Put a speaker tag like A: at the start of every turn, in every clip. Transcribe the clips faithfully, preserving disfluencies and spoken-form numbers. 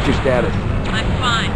A: What's your status?
B: I'm fine.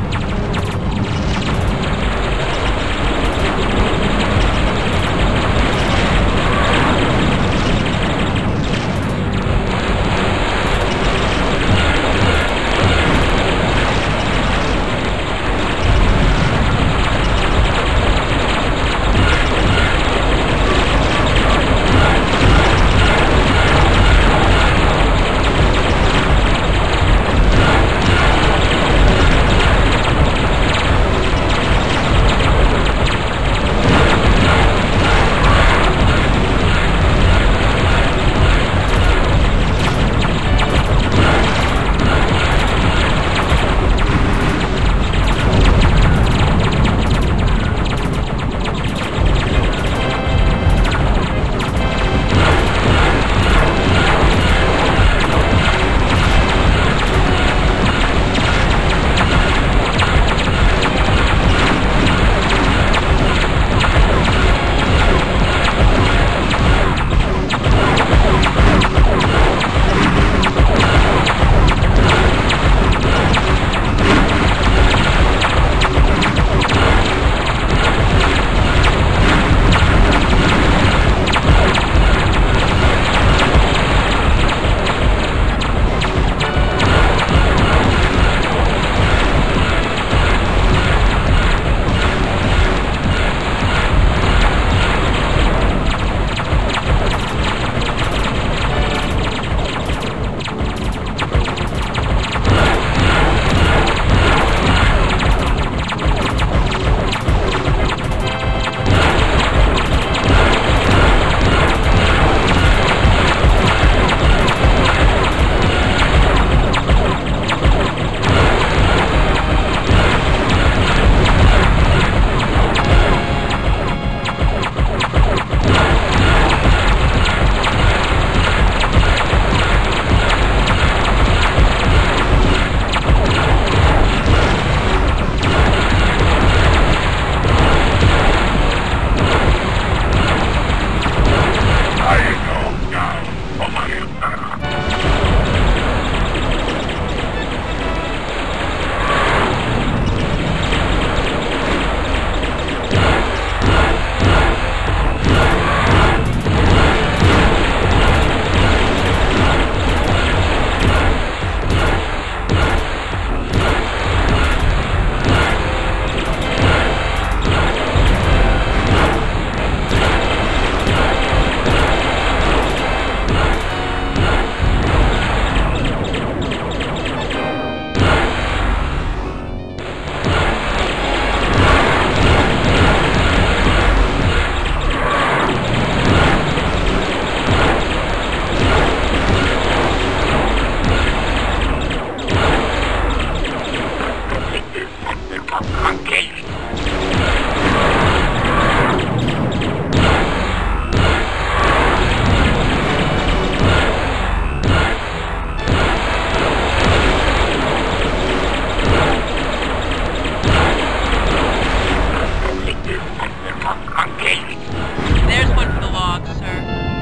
B: There's one for the log, sir.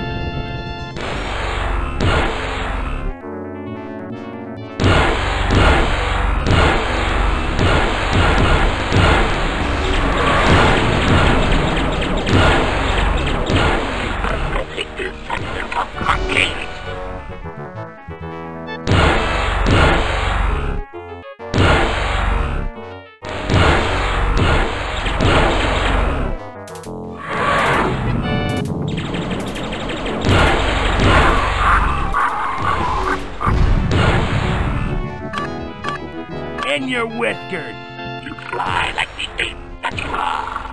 C: In your whiskers! You fly like the ape that you are!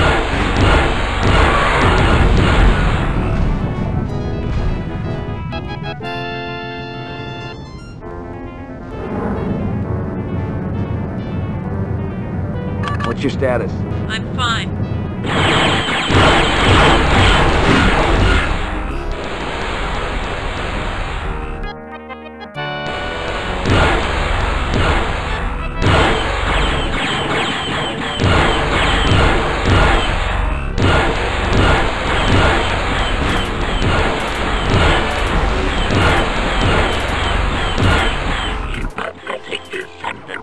A: What's your status?
B: I'm fine.
C: Thunder.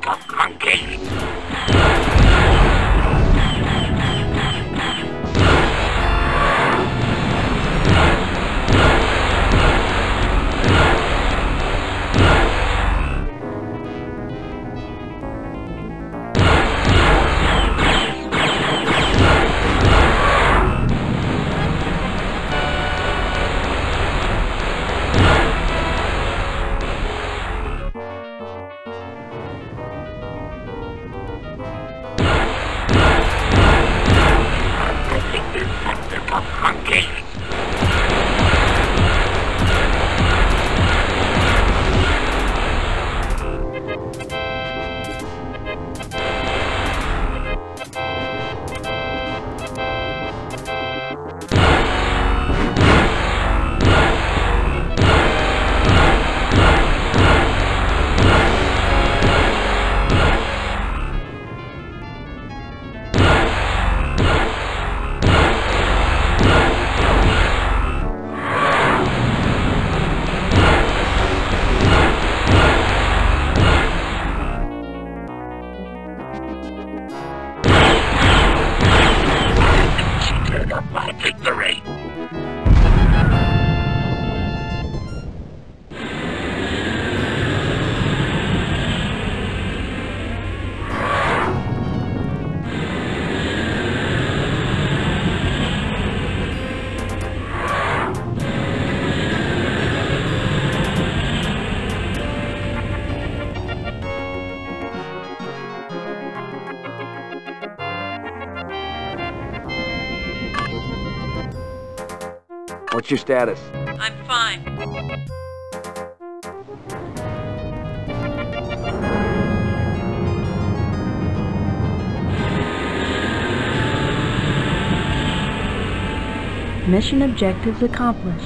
C: Monkey! My victory!
A: What's your status?
B: I'm fine.
D: Mission objectives accomplished.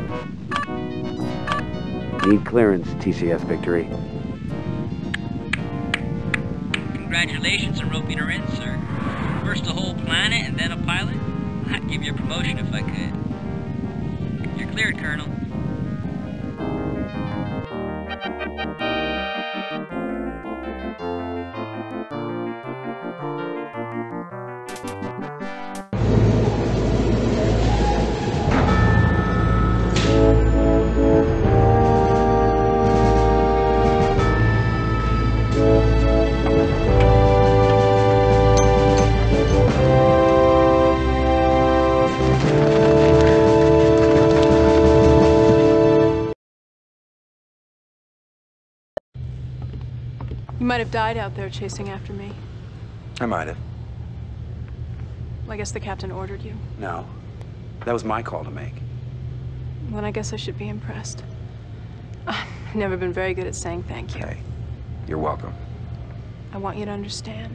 A: Need clearance, T C S Victory.
E: Congratulations on roping her in, sir. First a whole planet and then a pilot? I'd give you a promotion if I could. You're cleared, Colonel.
F: You might have died out there chasing after me.
G: I might have.
F: I guess the captain ordered you.
G: No. That was my call to make.
F: Well, then I guess I should be impressed. I've never been very good at saying thank you.
G: Hey, you're welcome.
F: I want you to understand.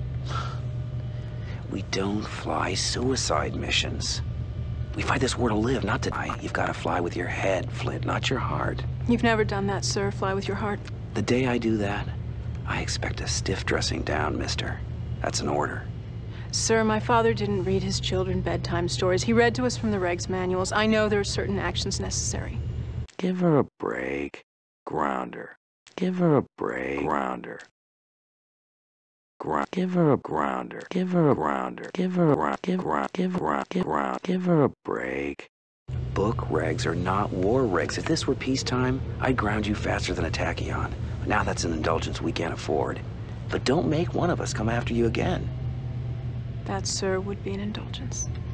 G: We don't fly suicide missions. We fight this war to live, not to die. You've got to fly with your head, Flint, not your heart.
F: You've never done that, sir. Fly with your heart.
G: The day I do that, I expect a stiff dressing down, mister. That's an order.
F: Sir, my father didn't read his children bedtime stories. He read to us from the regs manuals. I know there are certain actions necessary.
G: Give her a break. Grounder. Give her a break. Grounder. Ground. Give her a grounder. Give her a grounder. Give her a ground. Give ground. Give ground. Give ground. Give her a break. Book regs are not war regs. If this were peacetime, I'd ground you faster than a tachyon. But now that's an indulgence we can't afford. But don't make one of us come after you again.
F: That, sir, would be an indulgence.